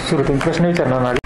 सुरुवातीला प्रश्न विचारणार माझे.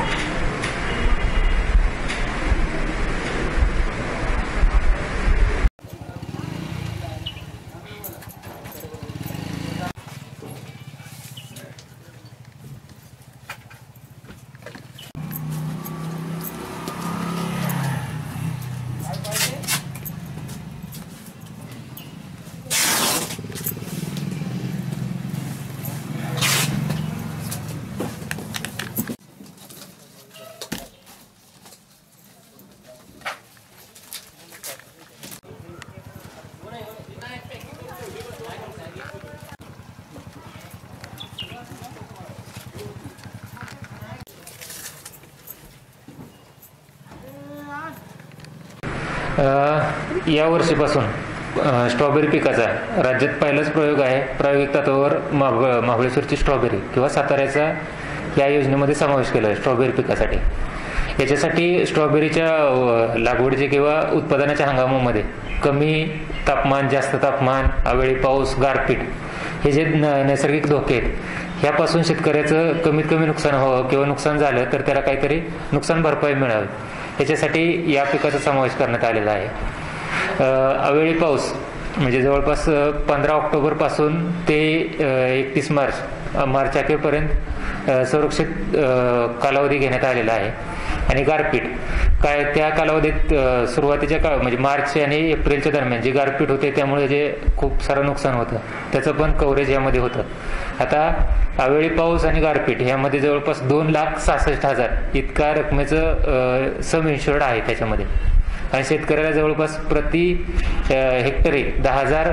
या वर्षीपासून स्ट्रॉबेरी पिकाचा राज्यात पहिलाच प्रयोग आहे. प्रायोगिक तत्वावर महाबळेश्वरची स्ट्रॉबेरी किंवा साताऱ्याचा या योजनेमध्ये समावेश केला आहे स्ट्रॉबेरी पिकासाठी. याच्यासाठी स्ट्रॉबेरीच्या लागवडीचे किंवा उत्पादनाच्या हंगामामध्ये कमी तापमान, जास्त तापमान, अवेळी पाऊस, गारपीट हे जे नैसर्गिक धोके आहेत ह्यापासून शेतकऱ्याचं कमीत कमी नुकसान व्हावं किंवा नुकसान झालं तर त्याला काहीतरी नुकसान भरपाई मिळावी याच्यासाठी या पिकाचा समावेश करण्यात आलेला आहे. अवेळी पाऊस म्हणजे जवळपास 15 ऑक्टोबरपासून ते 31 मार्च अखेरपर्यंत संरक्षित कालावधी घेण्यात आलेला आहे. आणि गारपीट काय त्या कालावधीत सुरुवातीच्या काळ म्हणजे मार्च आणि एप्रिलच्या दरम्यान जी गारपीट होते त्यामुळे जे खूप सारं नुकसान होतं त्याचं पण कव्हरेज यामध्ये होतं. आता अवेळी पाऊस आणि गारपीट यामध्ये जवळपास 2,66,000 इतका रकमेचं सम इन्शुर्ड आहे त्याच्यामध्ये. आणि शेतकऱ्याला जवळपास प्रति हेक्टरी 10,000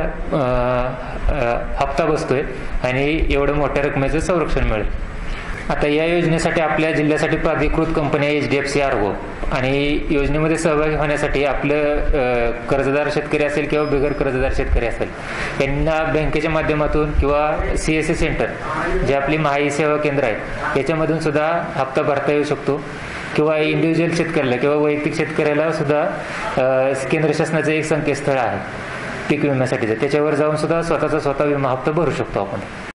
हप्ता बसतोय आणि एवढं मोठ्या रकमेचं संरक्षण मिळेल. आता या योजनेसाठी आपल्या जिल्ह्यासाठी प्राधिकृत कंपनी HDFC ARGO आणि योजनेमध्ये सहभागी होण्यासाठी आपलं कर्जदार शेतकरी असेल किंवा बिगर कर्जदार शेतकरी असेल यांना बँकेच्या माध्यमातून किंवा CSC सेंटर जे आपली महाई सेवा केंद्र आहेत याच्यामधून सुद्धा हप्ता भरता येऊ शकतो. किंवा इंडिव्हिज्युअल शेतकऱ्याला किंवा वैयक्तिक शेतकऱ्याला सुद्धा केंद्र शासनाचं एक संकेतस्थळ आहे पीक विम्यासाठीचं, त्याच्यावर जाऊन सुद्धा स्वतःचा विमा हप्ता भरू शकतो आपण.